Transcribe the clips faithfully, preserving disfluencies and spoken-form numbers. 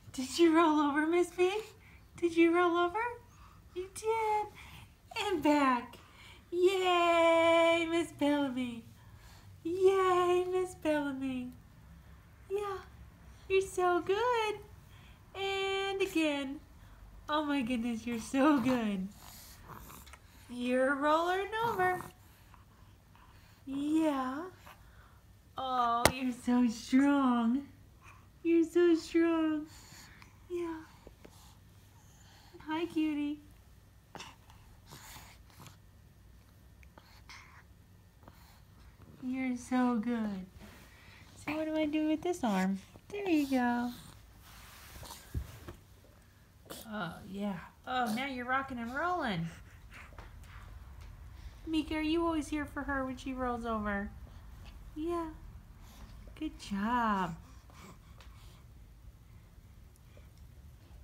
Did you roll over, Miss B? Did you roll over? You did. And back. Yay, Miss Bellamy. Yay, Miss Bellamy. Yeah, you're so good. And again. Oh my goodness, you're so good. You're rolling over. Yeah. Oh, you're so strong. You're so strong. Yeah. Hi, cutie. You're so good. So what do I do with this arm? There you go. Oh, yeah. Oh, now you're rocking and rolling. Mika, are you always here for her when she rolls over? Yeah. Good job.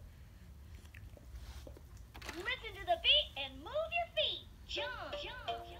Listen to the beat and move your feet. Jump, jump, jump.